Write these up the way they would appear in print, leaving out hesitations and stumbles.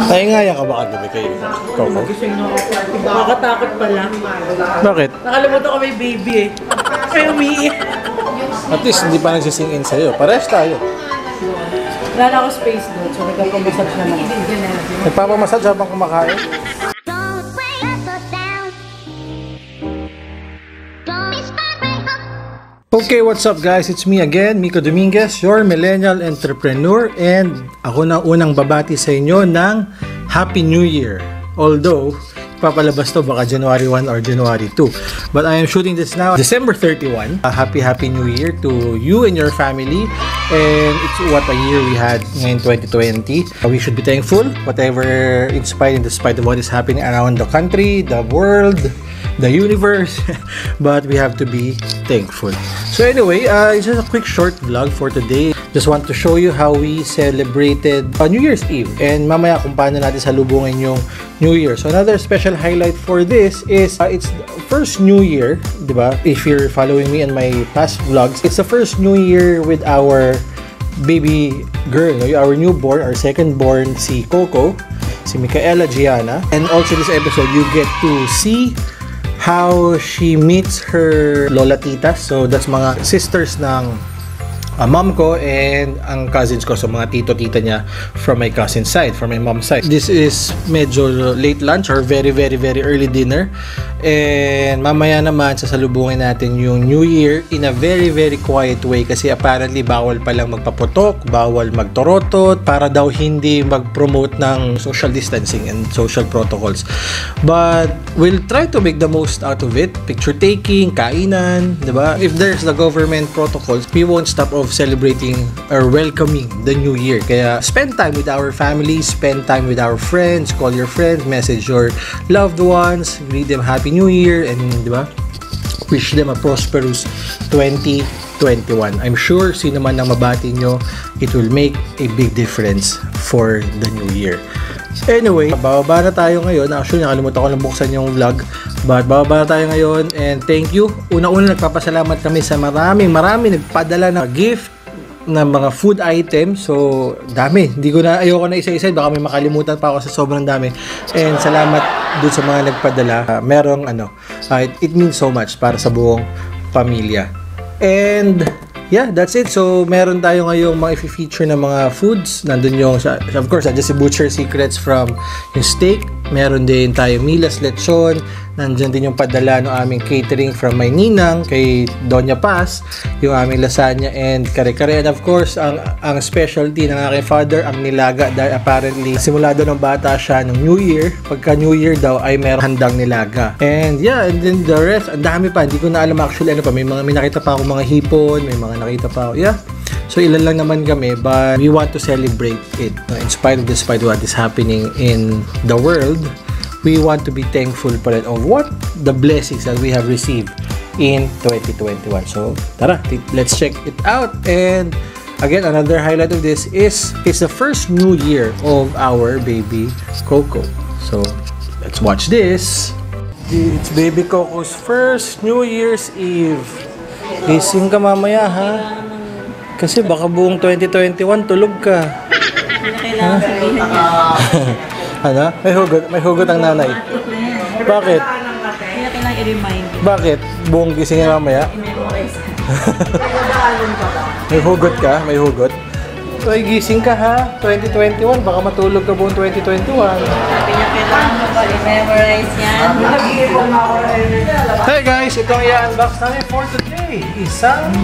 Naingaya ka ba kagabi kay Coco? Nakakatakot pala. Bakit? Nakalimutan ko may baby eh. Kaya umiiyak. At least hindi pa nagsising in sa'yo. Parehas tayo. Wala na ako space doon, so nagpapamassage naman. Nagpapamassage habang kumakain? Okay, what's up guys? It's me again, Miko Dominguez, your millennial entrepreneur, and ako na unang babati sa inyo ng Happy New Year. Although, papalabas to baka January 1 or January 2. But I am shooting this now, December 31. Happy New Year to you and your family. And it's what a year we had in 2020. We should be thankful, whatever in spite and despite of what is happening around the country, the world, the universe, but we have to be thankful. So anyway, it's just a quick short vlog for today. Just want to show you how we celebrated New Year's Eve, and mamaya kung paano natin salubungin yung New Year. So another special highlight for this is it's the first New Year, diba? If you're following me in my past vlogs, it's the first New Year with our baby girl, our newborn, our second born, si Coco, si Micaela Gianna. And also this episode, you get to see how she meets her lola titas. So that's mga sisters ng mom ko and ang cousins ko. So mga tito-tita niya from my cousin side, from my mom's side. This is medyo late lunch or very early dinner. And mamaya naman sasalubungin natin yung New Year in a very quiet way kasi apparently bawal palang magpaputok, bawal magtorotot para daw hindi mag-promote ng social distancing and social protocols. But we'll try to make the most out of it. Picture taking, kainan, diba? If there's the government protocols, we won't stop of celebrating or welcoming the New Year. Kaya spend time with our family, spend time with our friends, call your friends, message your loved ones, greet them Happy New Year, and diba, wish them a prosperous 2021. I'm sure sino man ang mabati nyo, it will make a big difference for the New Year. Anyway, bababa na tayo ngayon. Actually, nakalimutan ko lang buksan yung vlog. But bababa na tayo ngayon, and thank you. Una-una nagpapasalamat kami sa marami nagpadala ng gift na mga food items. So, dami. Ayoko na isa-isa. Baka may makalimutan pa ako sa sobrang dami. And salamat dun sa mga nagpadala. Merong it means so much para sa buong pamilya. And yeah, that's it. So, meron tayo ngayong mga i-feature na mga foods. Nandun yung, of course, nandiyan si Butcher Secrets from yung steak. Meron din tayo Milas Lechon. Nandiyan din yung padala ng aming catering from my ninang kay Doña Paz, yung aming lasagna and kare-kare. And of course, ang specialty ng aking father, ang nilaga, dahil apparently simula doon ng bata siya ng New Year. Pagka New Year daw ay meron handang nilaga. And yeah, and then the rest, ang dami pa. Hindi ko na alam actually ano pa. May nakita pa ako mga hipon, may mga nakita pa ako. Yeah. So ilan lang naman kami, but we want to celebrate it. Despite what is happening in the world, we want to be thankful pa rin of what the blessings that we have received in 2021. So tara, let's check it out. And again, another highlight of this is it's the first New Year of our baby Coco. So let's watch this. It's baby Coco's first New Year's Eve. Gising ka mamaya ha, kasi baka buong 2021 tulog ka. Ha? Ano? May hugot ang nanay. Bakit? Bakit? Buong gising na mamaya? May hugot ka? May hugot? Ay, gising ka ha? 2021, baka matulog ka buong 2021. Memorize yan. Hey guys, ito ang i-unbox namin for today. Isang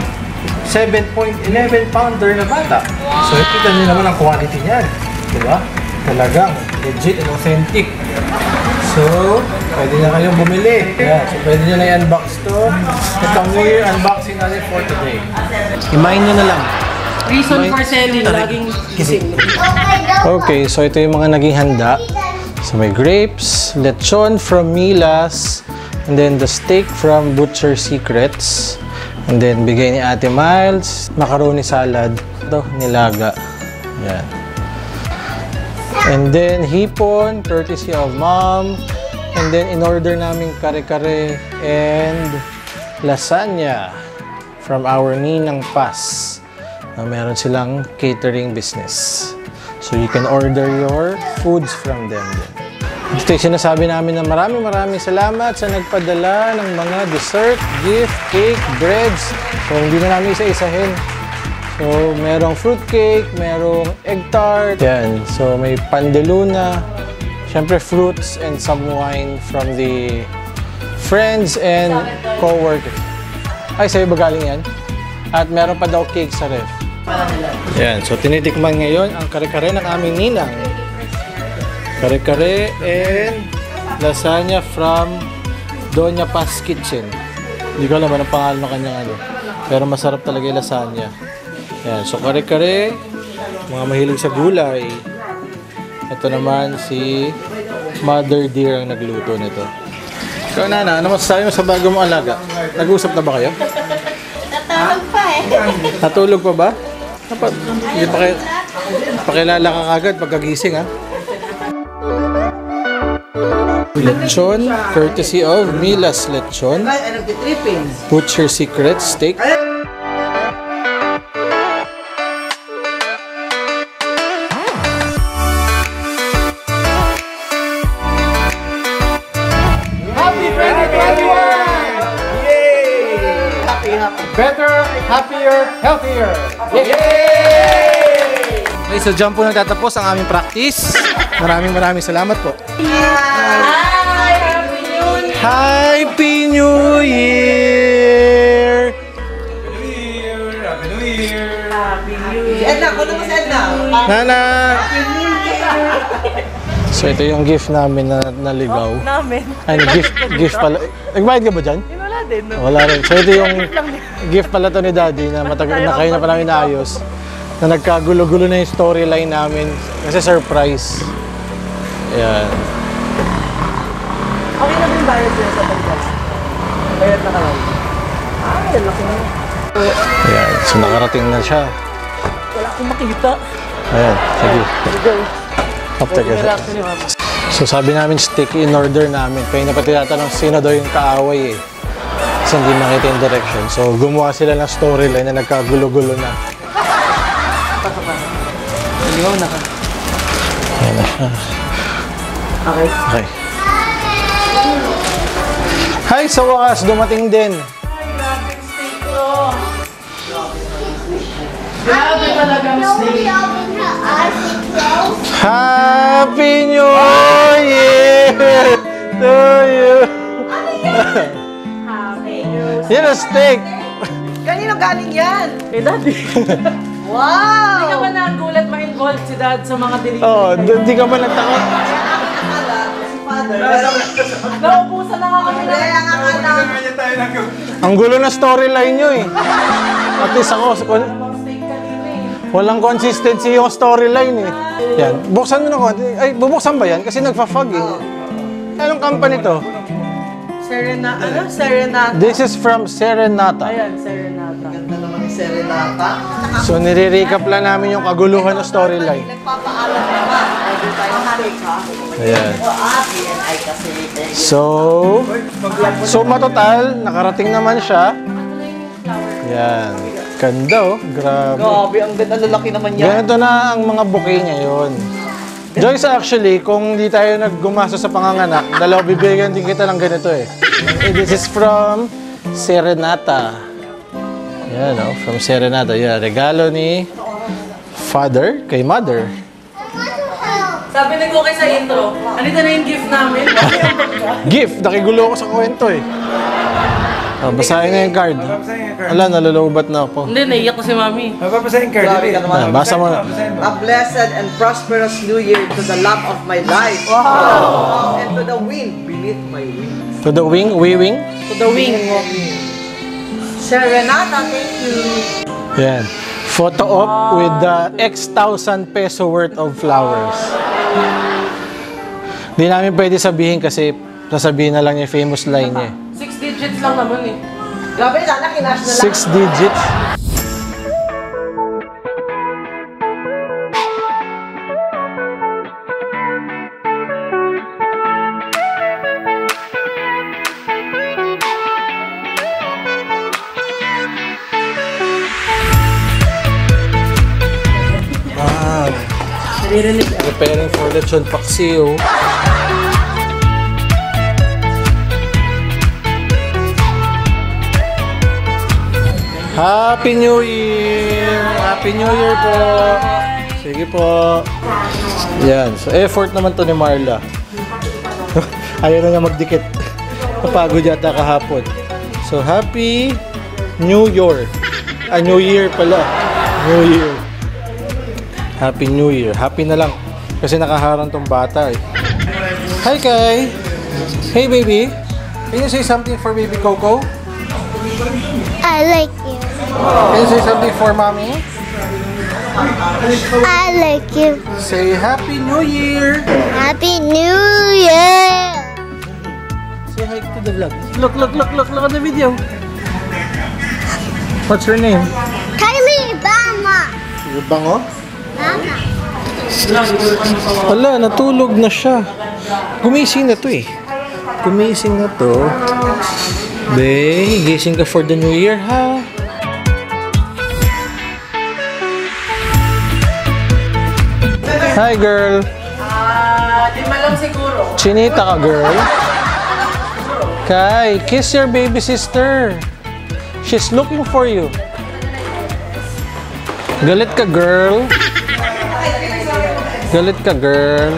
7.11 pounder na bata. So, kita nyo naman ang quality niyan. Diba? Talagang legit and authentic. So, pwede na kayong bumili. Yeah, so, pwede nyo na i-unbox to. Itong New Year unboxing natin for today. Imayin nyo na lang. Reason for selling, laging gising. Okay, so ito yung mga naging handa. So, may grapes, lechon from Milas, and then the steak from Butcher Secrets. And then, bigay ni Ate Miles, macaroni salad. Ito, nilaga. Yan. And then, hipon, courtesy of mom. And then, in-order namin kare-kare and lasagna from our Ninang Paz. Meron silang catering business. So, So you can order your foods from them. Ito yung sinasabi namin na maraming salamat sa nagpadala ng mga dessert, gift, cake, breads. So hindi na namin isa-isahin. So merong fruit cake, merong egg tart. Yan. So may pan de luna. Siyempre fruits and some wine from the friends and co-workers. Ay, sa'yo ba galing yan? At meron pa daw cake sa ref. Yan. So tinitikman ngayon ang kare-kare ng aming ninang. Kare-kare and lasagna from Doña Paz Kitchen. Hindi ko alam anong pangalan ng kanyang ano. Pero masarap talaga yung lasagna. Yan. So kare-kare, mga mahilig sa gulay. Ito naman si Mother Dear ang nagluto nito. Ikaw, Nana, ano masasabi mo sa bago mong alaga? Nag-uusap na ba kayo? Natulog pa eh. Natulog pa ba? Hindi pa kayo pakilala ka agad pagkagising, ha? Lechon, courtesy of Mila's Lechon. Butcher Secret Steak. Better, happier, healthier! Yay! Okay, so dyan po nagtatapos ang aming practice. Maraming salamat po. Happy New Year! Happy New Year! Edna, kuno mo si Edna. Nana! So ito yung gift namin na naligaw. Namin. Ay, gift pala. Nagbayad ka ba dyan? Wala din. No? Wala rin. So ito yung gift pala to ni Daddy na matagal na kayo na pa namin naayos. Na nagkagulo-gulo na yung storyline namin. Kasi surprise. Ayan. Okay na din bayad sila sa pagkas. Bayad na ka lang. Ay, laki na. Ayan. So nakarating na siya. Wala akong makita. Ayan. Sige. Go. After kasi. So sabi namin steak in order namin. Kaya na pati tinatanong sino daw yung kaaway eh. Kasi hindi makita yung direction. So gumawa sila ng storyline na nagkagulo-gulo na. Ligaw na ka. Ayan na siya. Okay. Okay. Hi! Sa wakas, dumating din. Ay, grabe steak to. Grabe talagang steak. Happy New Year to you! Happy New Yan ang steak! Kanino galing yan? Kay Daddy. Wow! Hindi ka ba nagulat ma-involved si Dad sa mga delivery? Oo, di ka ba nagtakot? Naubusan na nga kami na. Ang gulo na storyline nyo eh. At least ako, Steak kanina eh. walang consistency yung storyline eh. Yan, buksan mo na konti. Ay, bubuksan ba yan? Kasi nagfa-fog eh. Anong company to? Serenata. This is from Serenata. Ayan, Serenata. Ganda naman ni Serenata. So, nire-recap lang namin yung kaguluhan ng storyline. Nagpapaalam naman. Order tayo ng steak, ha? Ayan. Ay kasi. So matotal, nakarating naman siya. Yan. Ganda oh. Grabe. Grabe, ang ganda lalaki naman yan. Ganito na ang mga bouquet ngayon. Joyce, actually, kung di tayo naggumasa sa panganganak, dalawa bibigyan din kita ng ganito eh. This is from Serenata. Yan oh, from Serenata. Yan, regalo ni Father kay Mother. Sabi ni Koko'S sa intro, anito na yung gift namin. Gift! Nakigulo ko sa kwento eh. Oh, basahin na yung card. Ala, nalulubat na ako. Hindi, naiyak ko si Mami. Mapapasahin ka. Grabe ka naman. Basa mo na. A blessed and prosperous new year to the love of my life. Wow! And to the wind beneath my wings. To the wing, wing. To the wing. Serenata, thank you. Yan. Photo op with the X 1,000 peso worth of flowers. Hindi namin pwede sabihin kasi sasabihin na lang yung famous line niya. 6 digits lang naman eh. Grabe, sana kinash na lang. 6 digits. Preparing for lechon paksiw. Happy New Year! Happy New Year po! Sige po. Yan. So, effort naman to ni Marla. Ayaw na niya magdikit. Napagod yata kahapon. So, Happy New Year. New Year pala. New Year. Happy New Year. Happy na lang. Kasi nakaharang tong bata eh. Hi, Kai! Hey, baby! Can you say something for baby Coco? I like you. Can you say something for mommy? I like you. Say Happy New Year! Happy New Year. Say hi to the vlog. Look at the video. What's your name? Kylie Bama. Yung bango? Mama. Wala, natulog na siya. Gumising na to eh. Gumising na to. Be, gising ka for the new year, ha? Hi, girl. Lima lang siguro. Chinita ka, girl. Kai, kiss your baby sister. She's looking for you. Galit ka, girl. Galit ka, girl.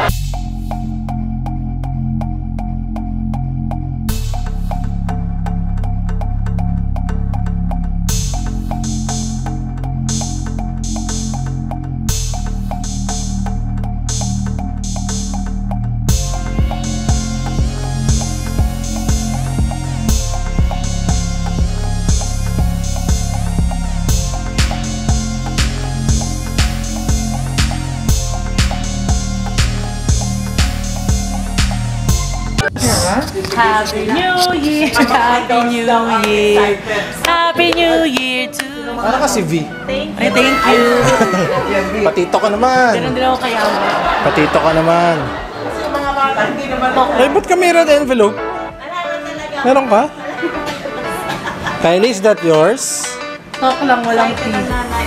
Happy New Year! Happy New Year! Happy New Year to... Ano kasi V? Ay, thank you! Patito ka naman. Ganun din ako kaya. Patito ka naman. Ay, ba't ka mayroon envelope? Meron ka? Kylie, is that yours? Talk lang, walang tea.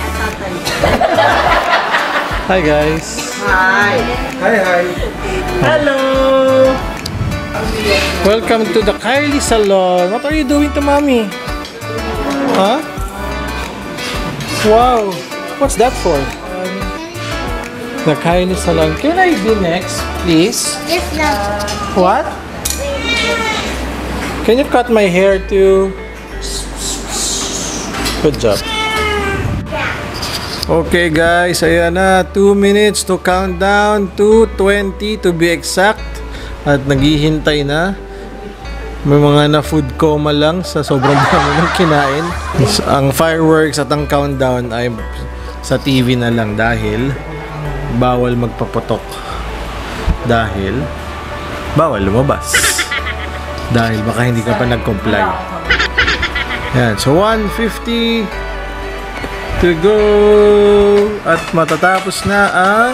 Hi, guys. Hi. Hello! Welcome to the Kylie Salon. What are you doing to mommy? Huh? Wow. What's that for? The Kylie Salon. Can I be next, please? Yes, love. What? Can you cut my hair too? Good job. Okay guys, ayan na. 2 minutes to count down to 20 to be exact. At naghihintay na. May mga na food coma lang sa sobrang dami ng kinain. Ang fireworks at ang countdown ay sa TV na lang dahil bawal magpaputok. Dahil bawal lumabas. Dahil baka hindi ka pa nag-comply. Yan. So 1:50 to go. At matatapos na ang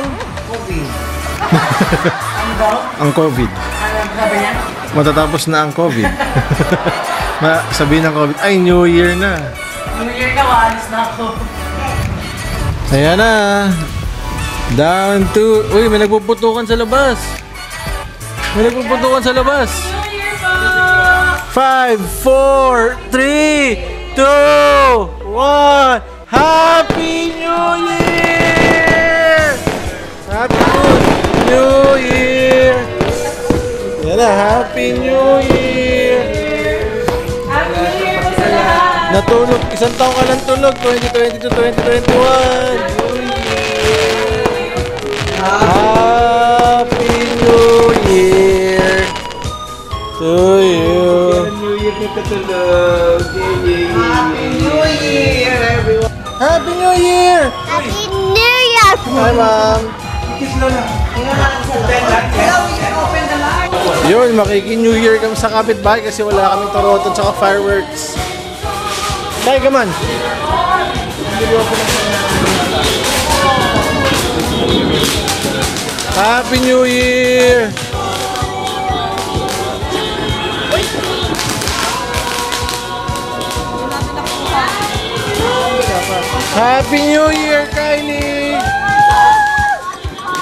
ang COVID. Matatapos na ang COVID. Sabihin ng COVID, ay New Year na. New Year na, waalis na ako. Ayan na. Down to... Uy, may nagpuputukan sa labas. May nagpuputukan sa labas. New Year po! 5, 4, 3, 2, 1. Happy New Year! Happy New Year! Yan na, Happy New Year! Happy New Year po sa lahat! Natulog, isang taong ka lang tulog, 2020 to 2021. Happy New Year to you. New Year na katulog. Happy New Year, everyone. Happy New Year! Happy New Year. Hi, Ma'am. Yun, makiki-New Year kami sa kapitbahay kasi wala kaming toroton tsaka fireworks. Kaya ka man. Happy New Year! Happy New Year, Kylie!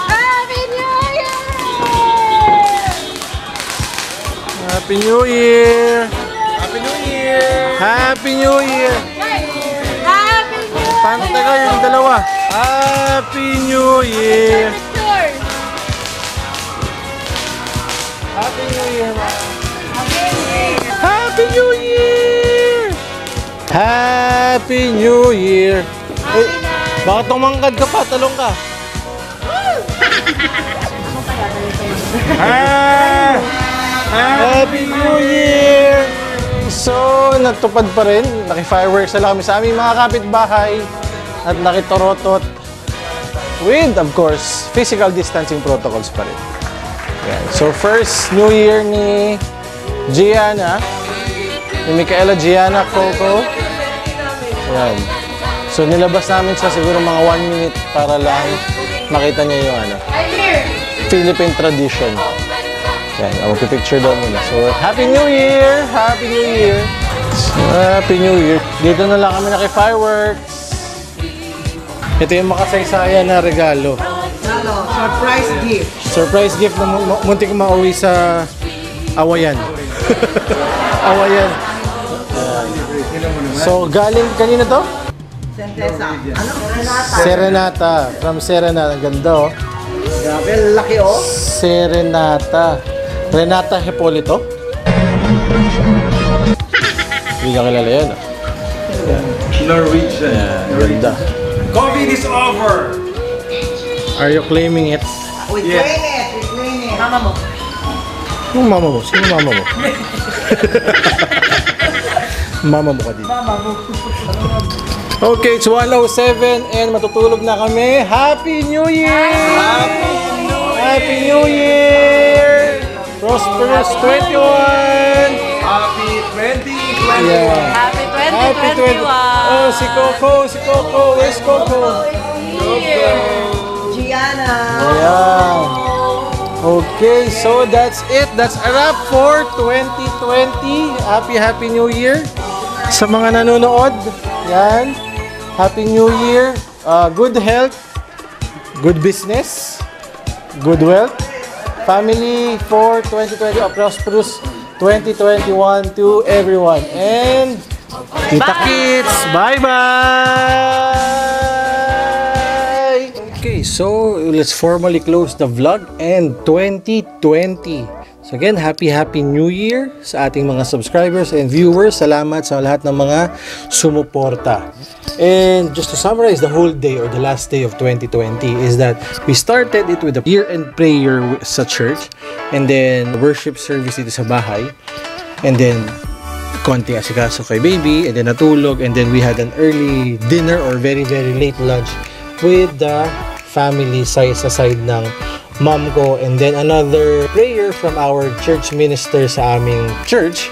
Happy New Year! Happy New Year! Happy New Year! Paano tayo yung dalawa? Happy New Year! Happy New Year! Happy New Year! Happy New Year! Eh, bakit tumangkad ka pa? Talong ka. Happy New Year! So, natupad pa rin. Naki-fireworks na lang kami sa aming mga kapitbahay at nakitorotot with, of course, physical distancing protocols pa rin. Yan. So, first New Year ni Gianna, ni Micaela, Gianna, Coco. Yan. So, nilabas namin siya siguro mga 1 minute para lang makita niya yung Philippine tradition. Yan, mag-picture daw muna. So, Happy New Year! Happy New Year! Happy New Year! Dito na lang kami naki-fireworks. Ito yung makasaysayan na regalo. Surprise gift. Surprise gift na muntik mauwi sa Awayan. Awayan. So, galing kanina to? Sentesa. Ano? Serenata. From Serenata. Ang ganda, oh. Grabe, laki, oh. Serenata. Renata Hipolito. Hindi ka kilala yan, ah. Norwegian. Ang ganda. COVID is over! Are you claiming it? We claim it. We claim it. Mama mo. Yung mama mo? Sino mama mo? Mama mo ka din. Mama mo. Okay, it's 1:07 and matutulog na kami. Happy New Year! Happy New Year! Prosperous 21! Happy 2021! Yeah. Happy Happy 2021! Oh, si Coco! Si Coco! Where's Coco? Gianna. Ayan. Okay, so that's it. That's a wrap for 2020. Happy New Year! Sa mga nanonood, yan. Happy New Year. Good health, good business, good wealth, family for 2020, a prosperous 2021 to everyone. And kita kits, bye-bye! Okay, so let's formally close the vlog and 2020. So again, happy New Year sa ating mga subscribers and viewers. Salamat sa lahat ng mga sumuporta. And just to summarize the whole day or the last day of 2020 is that we started it with a year-end prayer sa church, and then worship service dito sa bahay, and then konting asikaso kay baby, and then natulog, and then we had an early dinner or very late lunch with the family sa side ng mom ko, and then another prayer from our church minister sa aming church,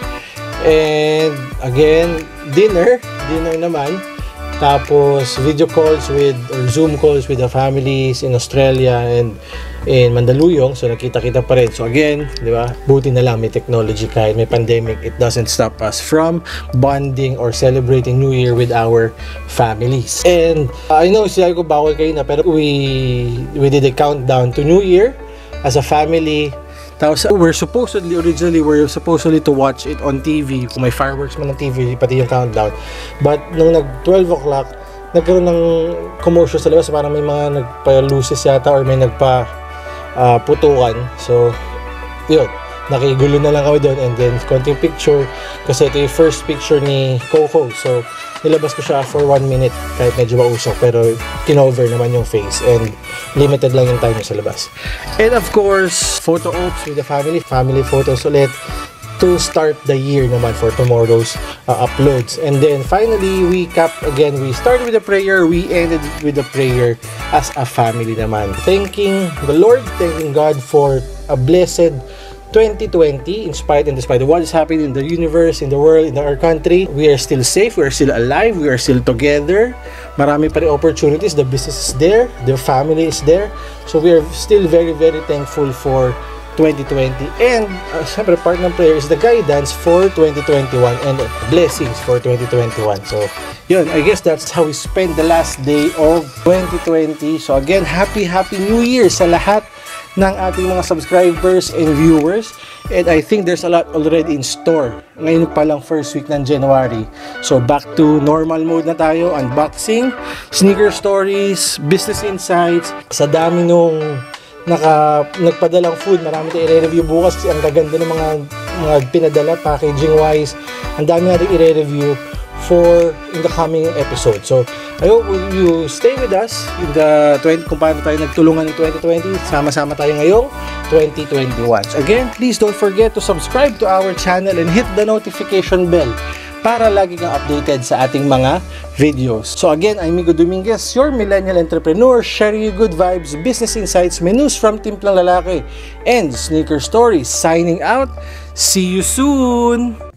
and again dinner naman, tapos video calls with or Zoom calls with the families in Australia and in Mandaluyong. So nakita-kita pa rin. So again, di ba? Buti na lang may technology, kahit may pandemic, it doesn't stop us from bonding or celebrating New Year with our families. And I know sinabi ko bawal kayo na, pero we did a countdown to New Year as a family. Tapos we're supposedly to watch it on TV. Kung may fireworks man ng TV, pati yung countdown. But nung nag 12 o'clock, nagkaroon ng commotion sa labas. Parang may mga nagpa-luces yata or may nagpa-putukan. So, yun. Nakigulo na lang kami doon, and then konting picture. Kasi ito yung first picture ni Coco. So, nilabas ko siya for 1 minute kahit medyo mausok, pero kinover naman yung face and limited lang yung time sa labas. And of course, photo ops with the family photos ulit to start the year naman for tomorrow's uploads. And then finally, we started with a prayer, we ended with a prayer as a family naman. Thanking the Lord, thanking God for a blessed 2020, in spite and despite of what is happening in the universe, in the world, in our country, we are still safe, we are still alive, we are still together. Marami pa rin opportunities, the business is there, the family is there. So we are still very thankful for 2020. And syempre, part ng prayer is the guidance for 2021 and blessings for 2021. So yun, I guess that's how we spend the last day of 2020. So again, happy New Year sa lahat ng ating mga subscribers and viewers. And I think there's a lot already in store. Ngayon pa lang first week ng January. So back to normal mode na tayo. Unboxing, sneaker stories, business insights. Sa dami nung nagpadalang food, marami tayo i-review bukas kasi ang gaganda ng mga pinadala packaging wise. Ang dami natin i-review for in the coming episode. So, I hope you stay with us in the kung paano tayo nagtulungan ng 2020. Sama-sama tayo ngayong 2021. So again, please don't forget to subscribe to our channel and hit the notification bell para lagi kang updated sa ating mga videos. So again, I'm Miko Dominguez, your millennial entrepreneur, sharing you good vibes, business insights, menus from Timplang Lalaki, and sneaker stories. Signing out. See you soon!